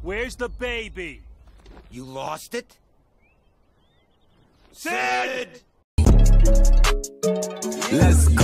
Where's the baby? You lost it? Sid! Let's go.